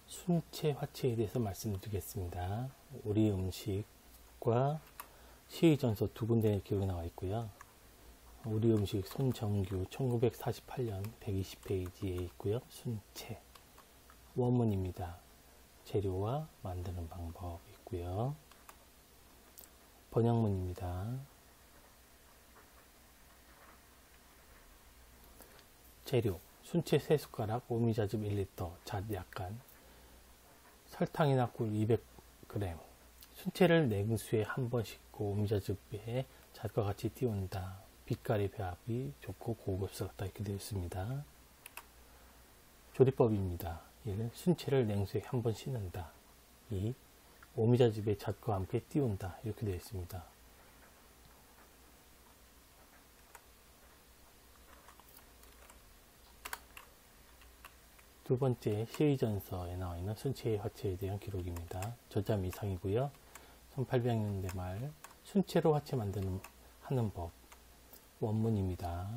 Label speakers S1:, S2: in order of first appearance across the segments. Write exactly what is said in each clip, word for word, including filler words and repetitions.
S1: 순채, 화채에 대해서 말씀드리겠습니다. 우리 음식과 시의전서 두 군데 기록이 나와 있고요. 우리 음식 손정규 천구백사십팔 년 백이십 페이지에 있고요. 순채 원문입니다. 재료와 만드는 방법 있고요. 번역문입니다. 재료 순채 세 숟가락, 오미자즙 일 리터, 잣 약간, 설탕이나 꿀 이백 그램. 순채를 냉수에 한 번 씻고 오미자즙에 잣과 같이 띄운다. 빛깔의 배합이 좋고 고급스럽다. 이렇게 되어 있습니다. 조리법입니다. 일. 순채를 냉수에 한 번 씻는다. 이. 오미자즙에 잣과 함께 띄운다. 이렇게 되어 있습니다. 두 번째 시의전서에 나와 있는 순채의 화채에 대한 기록입니다. 저자 미상이고요. 천팔백 년대 말 순채로 화채 만드는 하는 법 원문입니다.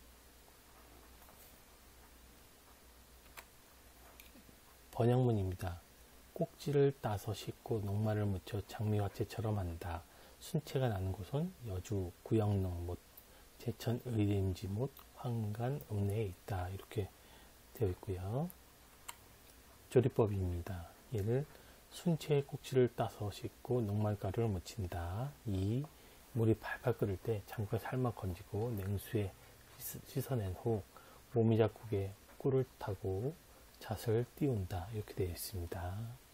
S1: 번역문입니다. 꼭지를 따서 씻고 녹말을 묻혀 장미화채처럼 한다. 순채가 나는 곳은 여주, 구영릉 못, 제천 의림지 못, 황간, 읍내에 있다. 이렇게 되어 있고요. 조리법입니다. 일. 순채의 꼭지를 따서 씻고 녹말가루를 묻힌다. 이. 물이 팔팔 끓을 때 잠깐 삶아 건지고 냉수에 씻어낸 후 오미자국에 꿀을 타고 잣을 띄운다. 이렇게 되어 있습니다.